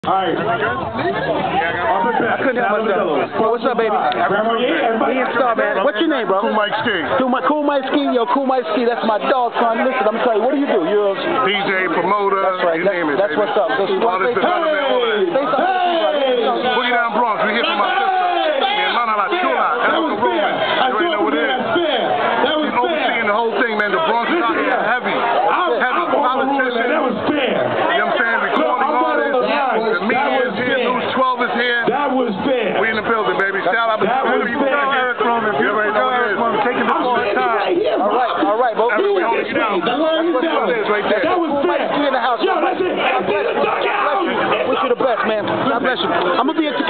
Alright. I couldn't help myself. What's up, baby? Ian Star, man. What's your name, bro? Cool Mikeski. Cool Mikeski. Yo, Cool Mikeski. That's my dog, son. Listen, I'm telling you, what do you do? You're a DJ, promoter. That's right. You name it. That's what's up. So, Artist development, all that. Boogie down Bronx. We here for my sister. Mi hermana la chula. That was fair. I know what it is. That was fair. Overseeing the whole thing, man. The Bronx is out here heavy. Heavy politicians. That was fair. You know what I'm saying? Recording artists. The media is here. News 12 is here. That was fair. We in the building, baby. Shout out to Erika. You already know what it is. taking the full time. All right, bro. That was fair. In the house. Yo, that's it. Get the duck out. Wish you the best, man. God bless you. I'm gonna be in touch.